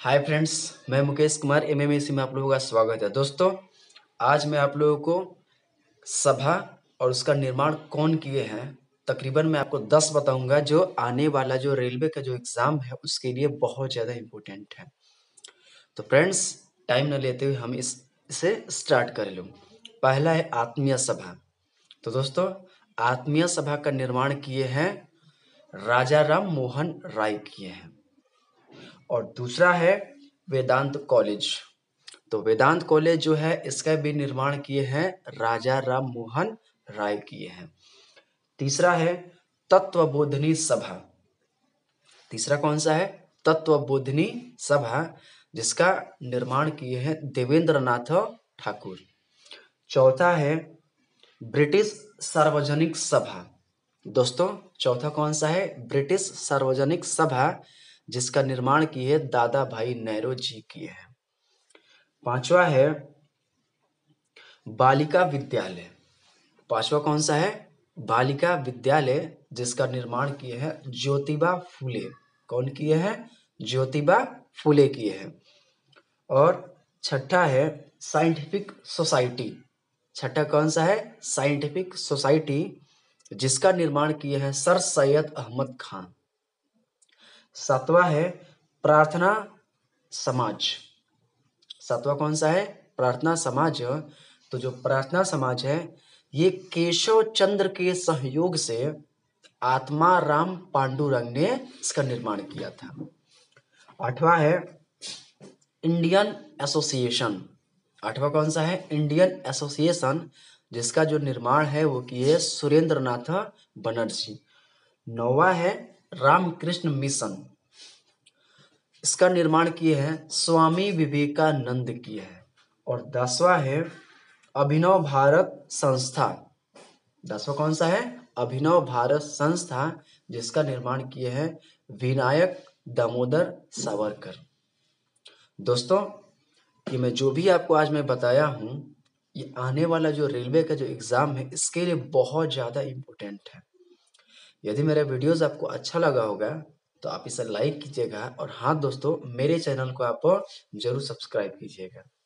Hi friends, मैं मुकेश कुमार एमएमएसी में आप लोगों का स्वागत है। दोस्तों, आज मैं आप लोगों को सभा और उसका निर्माण कौन किए हैं तकरीबन मैं आपको 10 बताऊंगा, जो आने वाला जो रेलवे का जो एग्ज़ाम है उसके लिए बहुत ज़्यादा इम्पोर्टेंट है। तो फ्रेंड्स, टाइम न लेते हुए हम इसे स्टार्ट कर लो। पहला है आत्मीय सभा। तो दोस्तों, आत्मीय सभा का निर्माण किए हैं राजा राम मोहन राय किए हैं। और दूसरा है वेदांत कॉलेज। तो वेदांत कॉलेज जो है इसका भी निर्माण किए हैं राजा राम मोहन राय किए हैं। तीसरा है तत्वबोधिनी सभा। तीसरा कौन सा है? तत्वबोधिनी सभा, जिसका निर्माण किए हैं देवेंद्र नाथ ठाकुर। चौथा है ब्रिटिश सार्वजनिक सभा। दोस्तों, चौथा कौन सा है? ब्रिटिश सार्वजनिक सभा, जिसका निर्माण किए दादा भाई नेहरू जी किए हैं। पांचवा है बालिका विद्यालय। पांचवा कौन सा है? बालिका विद्यालय, जिसका निर्माण किए हैं ज्योतिबा फूले। कौन किए हैं? ज्योतिबा फूले किए हैं। और छठा है साइंटिफिक सोसाइटी। छठा कौन सा है? साइंटिफिक सोसाइटी, जिसका निर्माण किए हैं सर सैयद अहमद खान। सातवां है प्रार्थना समाज। सातवां कौन सा है? प्रार्थना समाज। तो जो प्रार्थना समाज है ये केशव चंद्र के सहयोग से आत्मा राम पांडुरंग ने इसका निर्माण किया था। आठवां है इंडियन एसोसिएशन। आठवां कौन सा है? इंडियन एसोसिएशन, जिसका जो निर्माण है वो किए सुरेंद्र नाथ बनर्जी। नौवां है रामकृष्ण मिशन। इसका निर्माण किए हैं स्वामी विवेकानंद किए हैं। और 10वां है अभिनव भारत संस्था। 10वां कौन सा है? अभिनव भारत संस्था, जिसका निर्माण किए हैं विनायक दामोदर सावरकर। दोस्तों, ये मैं जो भी आपको आज मैं बताया हूँ, ये आने वाला जो रेलवे का जो एग्ज़ाम है इसके लिए बहुत ज़्यादा इम्पोर्टेंट है। यदि मेरा वीडियोस आपको अच्छा लगा होगा तो आप इसे लाइक कीजिएगा, और हाँ दोस्तों, मेरे चैनल को आप जरूर सब्सक्राइब कीजिएगा।